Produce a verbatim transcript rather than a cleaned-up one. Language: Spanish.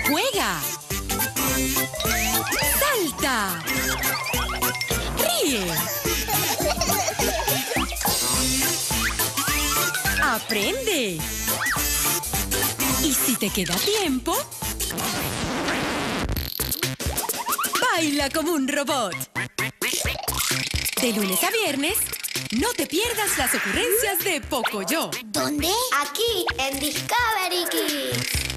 Juega. Salta. Ríe. Aprende. Y si te queda tiempo, baila como un robot. De lunes a viernes, no te pierdas las ocurrencias de Pocoyo. ¿Dónde? Aquí, en Discovery Kids.